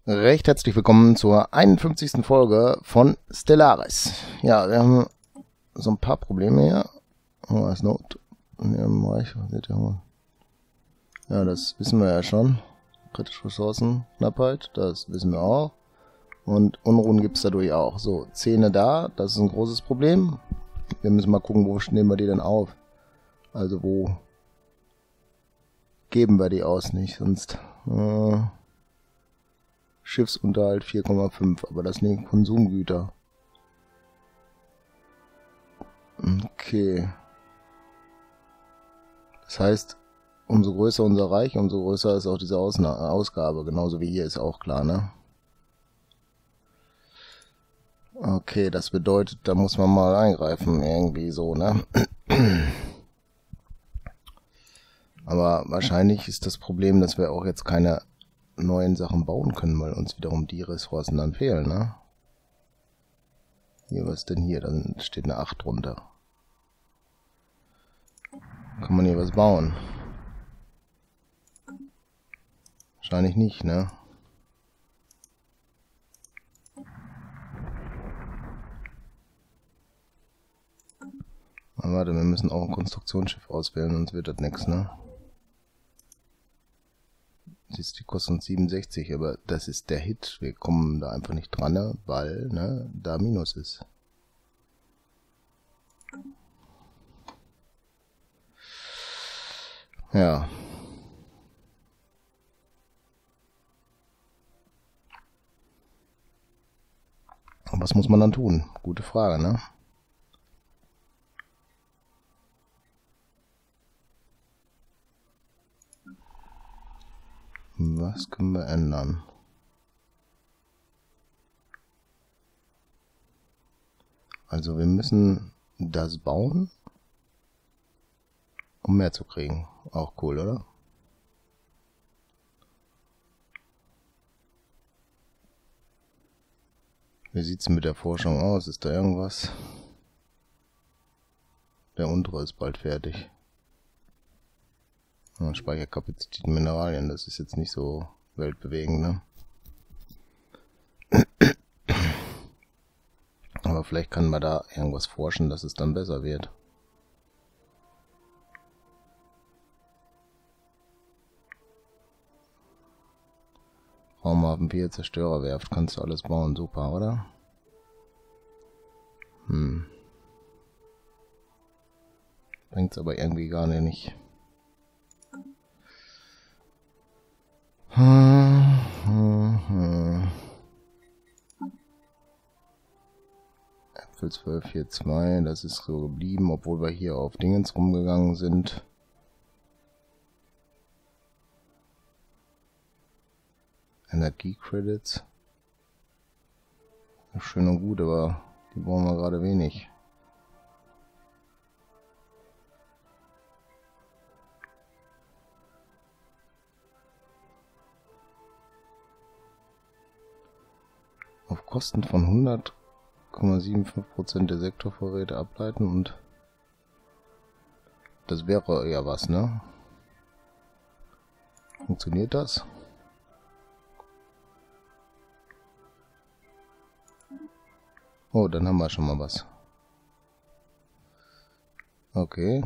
Recht herzlich willkommen zur 51. Folge von Stellaris. Ja, wir haben so ein paar Probleme hier. Oh, ist Not. Ja, das wissen wir ja schon. Kritische Ressourcen, Knappheit, das wissen wir auch. Und Unruhen gibt es dadurch auch. So, Zähne da, das ist ein großes Problem. Wir müssen mal gucken, wo nehmen wir die denn auf? Also wo geben wir die aus nicht, sonst... Schiffsunterhalt 4,5, aber das sind Konsumgüter. Okay. Das heißt, umso größer unser Reich, umso größer ist auch diese Ausgabe. Genauso wie hier ist auch klar, ne? Okay, das bedeutet, da muss man mal eingreifen, irgendwie so, ne? Aber wahrscheinlich ist das Problem, dass wir auch jetzt keine neuen Sachen bauen können, weil uns wiederum die Ressourcen dann fehlen, ne? Hier, was ist denn hier? Da steht eine 8 drunter. Kann man hier was bauen? Wahrscheinlich nicht, ne? Aber warte, wir müssen auch ein Konstruktionsschiff auswählen, sonst wird das nichts, ne? Die kosten uns 67, aber das ist der Hit. Wir kommen da einfach nicht dran, ne? Weil ne, da Minus ist. Ja. Und was muss man dann tun? Gute Frage, ne? Was können wir ändern? Also wir müssen das bauen, um mehr zu kriegen. Auch cool, oder? Wie sieht es mit der Forschung aus? Ist da irgendwas? Der untere ist bald fertig. Speicherkapazität, Mineralien, das ist jetzt nicht so weltbewegend, ne? Aber vielleicht kann man da irgendwas forschen, dass es dann besser wird. Raumhafen 4, Zerstörerwerft, kannst du alles bauen, super, oder? Bringt's aber irgendwie gar nicht. Äpfel 12,42, das ist so geblieben, obwohl wir hier auf Dingens rumgegangen sind. Energiecredits. Schön und gut, aber die brauchen wir gerade wenig. Auf Kosten von 100,75% der Sektorvorräte ableiten und das wäre ja was, ne? Funktioniert das? Oh, dann haben wir schon mal was. Okay.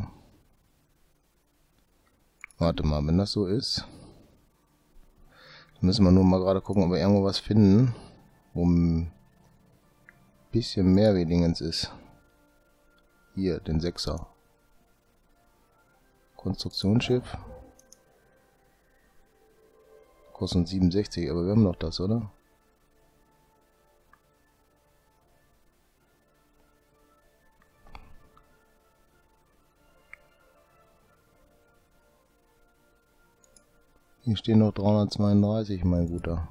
Warte mal, wenn das so ist, müssen wir nur mal gerade gucken, ob wir irgendwo was finden, wo ein bisschen mehr wie Dingens ist. Hier, den 6er. Konstruktionsschiff. Kostet uns 67, aber wir haben noch das, oder? Hier stehen noch 332, mein Guter.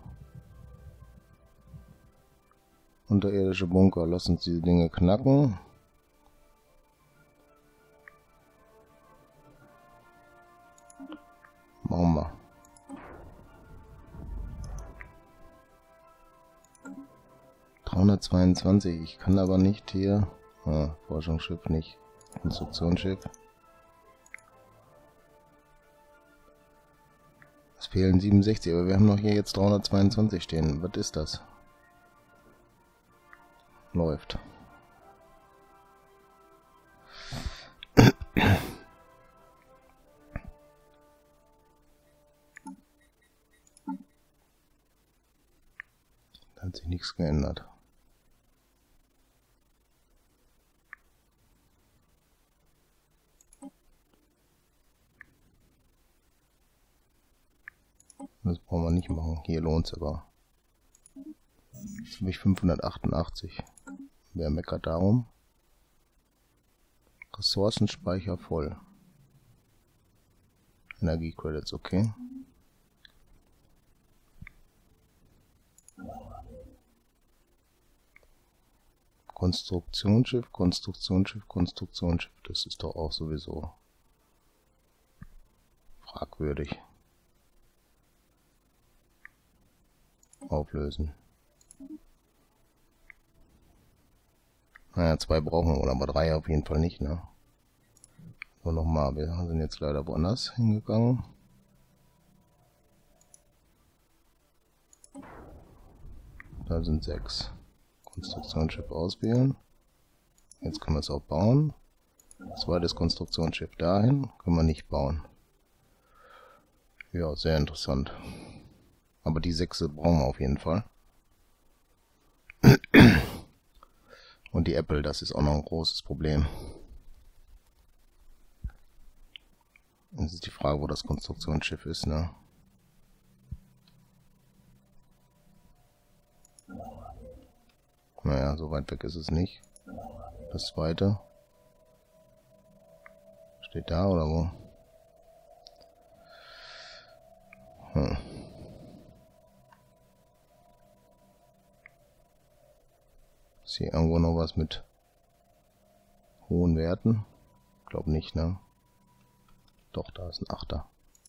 Unterirdische Bunker. Lass uns diese Dinge knacken. Machen wir. ...322. Ich kann aber nicht hier... Forschungsschiff nicht. Konstruktionsschiff. fehlen 67, aber wir haben noch hier jetzt 322 stehen. Was ist das? Läuft. Da hat sich nichts geändert. Das brauchen wir nicht machen. Hier lohnt es aber. Jetzt habe ich 588. Wer meckert darum? Ressourcenspeicher voll. Energiecredits, okay. Konstruktionsschiff, Konstruktionsschiff, Konstruktionsschiff. Das ist doch auch sowieso fragwürdig. Auflösen. Naja, 2 brauchen wir wohl, aber 3 auf jeden Fall nicht, ne? So, nochmal, wir sind jetzt leider woanders hingegangen. Da sind 6. Konstruktionsschiff auswählen. Jetzt können wir es auch bauen. Zweites Konstruktionsschiff dahin. Können wir nicht bauen. Ja, sehr interessant. Aber die 6 brauchen wir auf jeden Fall. Und die Apple, das ist auch noch ein großes Problem. Jetzt ist die Frage, wo das Konstruktionsschiff ist, ne? Naja, so weit weg ist es nicht. Das zweite. Steht da oder wo? Ist hier irgendwo noch was mit hohen Werten? Glaub nicht, ne? Doch, da ist ein 8er.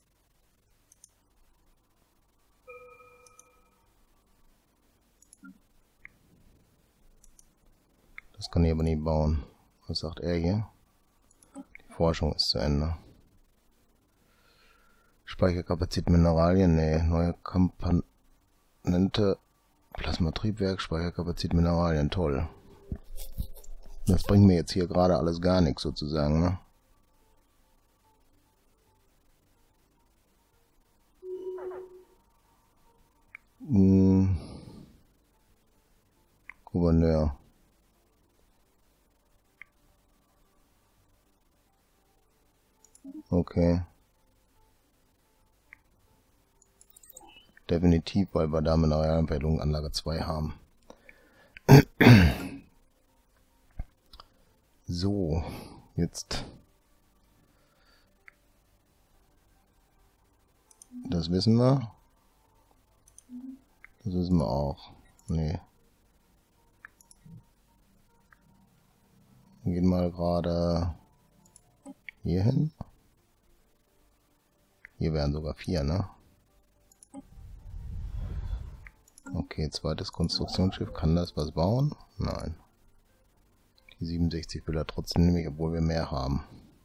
Das kann ich aber nicht bauen. Was sagt er hier? Die Forschung ist zu Ende. Speicherkapazität Mineralien, nee, neue Komponente, Plasmatriebwerk, Speicherkapazität Mineralien, toll. Das bringt mir jetzt hier gerade alles gar nichts sozusagen, ne? Gouverneur. Okay. Definitiv, weil wir da Mineralienverhältnis Anlage 2 haben. So, jetzt. Das wissen wir. Das wissen wir auch. Nee. Wir gehen mal gerade hier hin. Hier wären sogar 4, ne? Okay, zweites Konstruktionsschiff. Kann das was bauen? Nein. Die 67 will er trotzdem nämlich, obwohl wir mehr haben.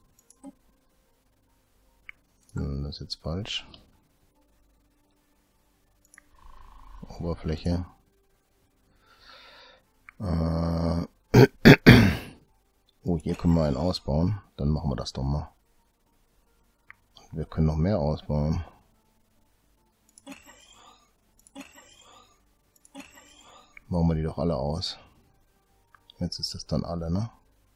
Das ist jetzt falsch. Oberfläche. Oh, hier können wir einen ausbauen. Dann machen wir das doch mal. Wir können noch mehr ausbauen. Bauen wir die doch alle aus. Jetzt ist das dann alle, ne?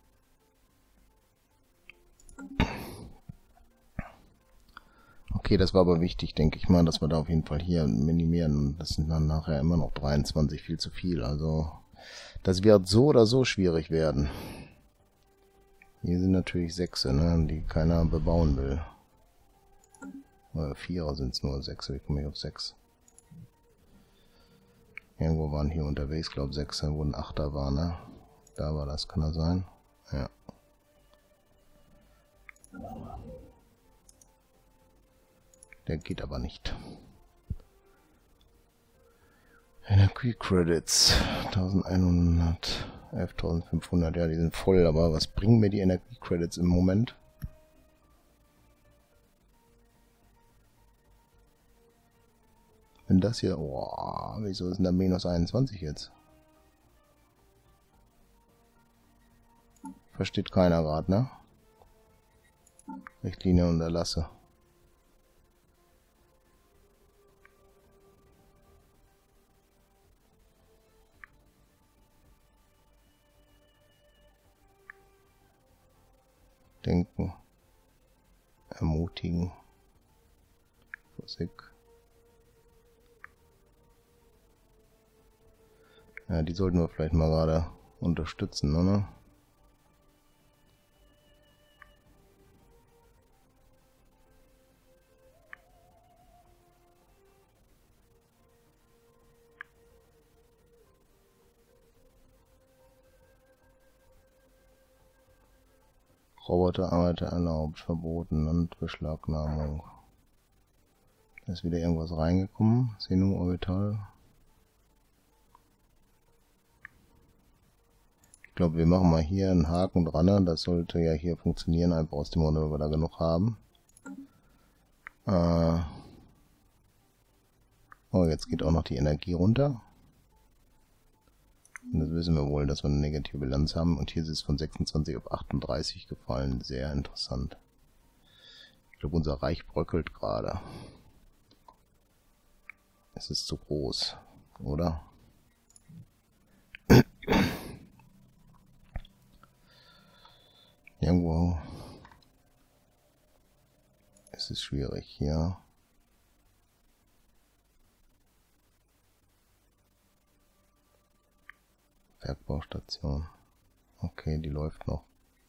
Okay, das war aber wichtig, denke ich mal, dass wir da auf jeden Fall hier minimieren. Das sind dann nachher immer noch 23, viel zu viel. Also, das wird so oder so schwierig werden. Hier sind natürlich 6, ne, die keiner bebauen will. 4er sind es nur, 6, wie komme ich auf 6? Irgendwo waren hier unterwegs, glaube 6, wo ein 8er war, ne? Da war das, kann das sein? Ja. Der geht aber nicht. Energiecredits 1100, 11.500, ja, die sind voll, aber was bringen mir die Energiecredits im Moment? Wenn das hier... Oh, wieso ist denn da minus 21 jetzt? Versteht keiner gerade, ne? Richtlinie unterlasse. Denken. Ermutigen. Physik. Ja, die sollten wir vielleicht mal gerade unterstützen, oder? Roboterarbeiter erlaubt, verboten und Beschlagnahmung. Da ist wieder irgendwas reingekommen. Senu Orbital. Ich glaube, wir machen mal hier einen Haken dran. Das sollte ja hier funktionieren, einfach aus dem Grund, weil wir da genug haben. Oh, jetzt geht auch noch die Energie runter. Und das wissen wir wohl, dass wir eine negative Bilanz haben. Und hier ist es von 26 auf 38 gefallen. Sehr interessant. Ich glaube, unser Reich bröckelt gerade. Es ist zu groß, oder? Irgendwo ist es schwierig hier. Bergbaustation. Okay, die läuft noch.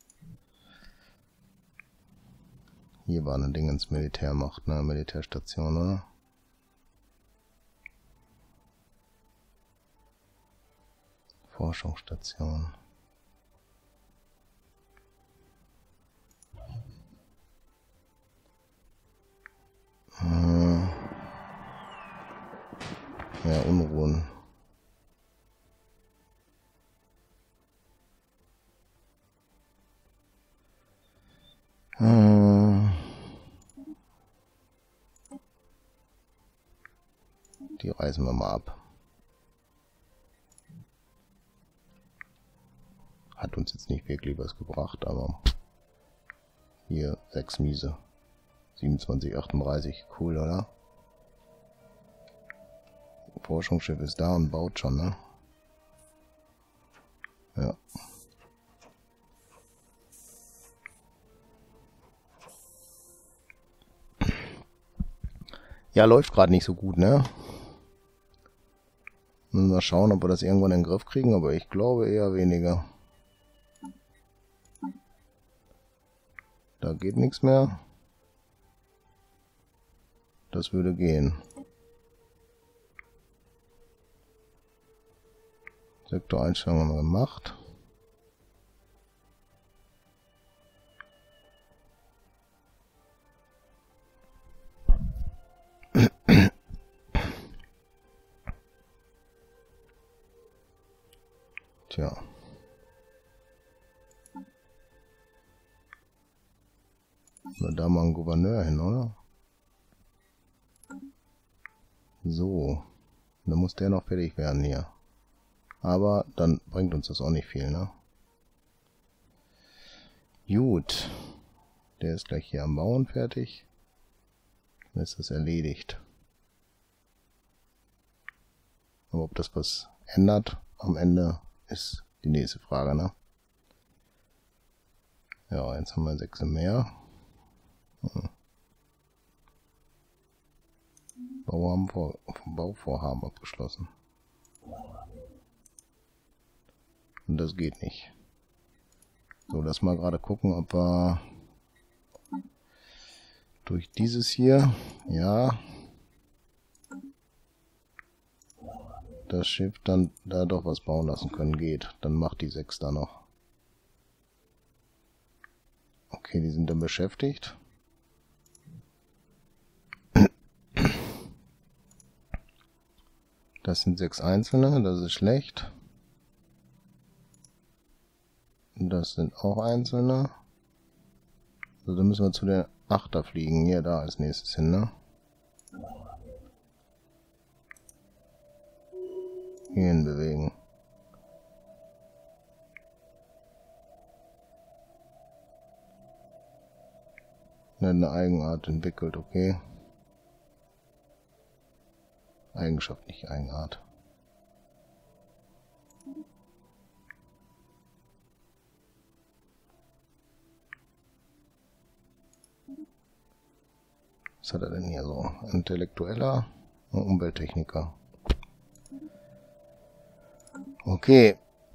Hier war ein Ding ins Militärmacht, ne? Militärstation, oder? Forschungsstation. Ja, Unruhen. Die reißen wir mal ab. Hat uns jetzt nicht wirklich was gebracht, aber hier 6 miese. 27, 38, cool, oder? Forschungsschiff ist da und baut schon, ne? Ja. Ja, läuft gerade nicht so gut, ne? Müssen wir schauen, ob wir das irgendwann in den Griff kriegen, aber ich glaube eher weniger. Da geht nichts mehr. Das würde gehen. Sektoreinstellungen haben wir gemacht. Tja. Na, da mal ein Gouverneur hin, oder? So. Dann muss der noch fertig werden hier. Aber dann bringt uns das auch nicht viel, ne? Gut. Der ist gleich hier am Bauen fertig. Dann ist das erledigt. Aber ob das was ändert am Ende, ist die nächste Frage, ne? Ja, jetzt haben wir 6 mehr. Bauvorhaben abgeschlossen. Und das geht nicht. So, lass mal gerade gucken, ob wir durch dieses hier, ja, das Schiff dann da doch was bauen lassen können. Geht. Dann macht die 6 da noch. Okay, die sind dann beschäftigt. Das sind 6 einzelne, das ist schlecht. Das sind auch einzelne. Also dann müssen wir zu den 8er fliegen. Hier, da als nächstes hin, ne? hierhin bewegen. Eine Eigenart entwickelt, okay. Eigenschaft, nicht Eigenart. Was hat er denn hier so? Intellektueller und Umwelttechniker. Okay.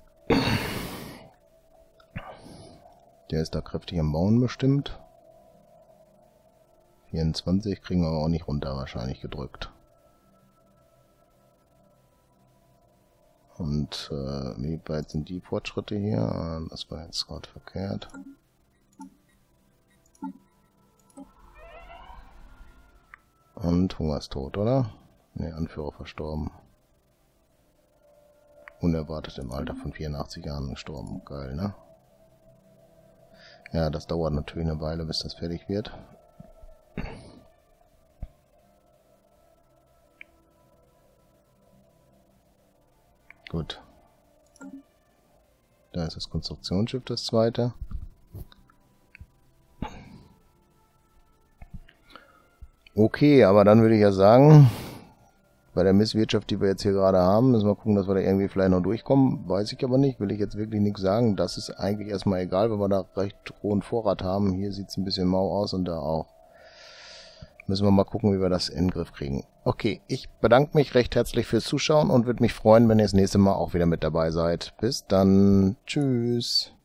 Der ist da kräftig am Bauen bestimmt. 24 kriegen wir aber auch nicht runter, wahrscheinlich gedrückt. Und wie weit sind die Fortschritte hier? Das war jetzt gerade verkehrt. Und Hungerstod, oder? Ne, Anführer verstorben. Unerwartet im Alter von 84 Jahren gestorben. Geil, ne? Ja, das dauert natürlich eine Weile, bis das fertig wird. Gut. Da ist das Konstruktionsschiff, das zweite. Okay, aber dann würde ich ja sagen, bei der Misswirtschaft, die wir jetzt hier gerade haben, müssen wir gucken, dass wir da irgendwie vielleicht noch durchkommen. Weiß ich aber nicht, will ich jetzt wirklich nichts sagen. Das ist eigentlich erstmal egal, wenn wir da recht hohen Vorrat haben. Hier sieht es ein bisschen mau aus und da auch. Müssen wir mal gucken, wie wir das in den Griff kriegen. Okay, ich bedanke mich recht herzlich fürs Zuschauen und würde mich freuen, wenn ihr das nächste Mal auch wieder mit dabei seid. Bis dann. Tschüss.